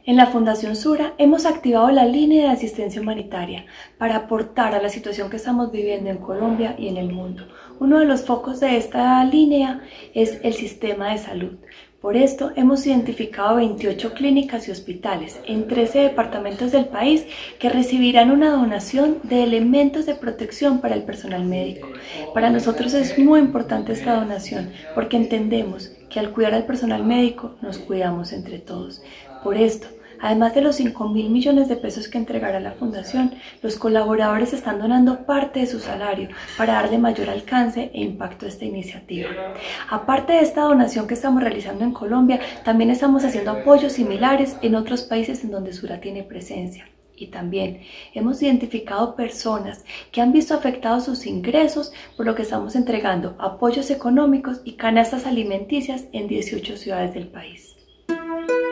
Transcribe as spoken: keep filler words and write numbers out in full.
En la Fundación Sura hemos activado la línea de asistencia humanitaria para aportar a la situación que estamos viviendo en Colombia y en el mundo. Uno de los focos de esta línea es el sistema de salud. Por esto hemos identificado veintiocho clínicas y hospitales en trece departamentos del país que recibirán una donación de elementos de protección para el personal médico. Para nosotros es muy importante esta donación porque entendemos que al cuidar al personal médico nos cuidamos entre todos. Por esto, además de los cinco mil millones de pesos que entregará la Fundación, los colaboradores están donando parte de su salario para darle mayor alcance e impacto a esta iniciativa. Aparte de esta donación que estamos realizando en Colombia, también estamos haciendo apoyos similares en otros países en donde Sura tiene presencia. Y también hemos identificado personas que han visto afectados sus ingresos, por lo que estamos entregando apoyos económicos y canastas alimenticias en dieciocho ciudades del país.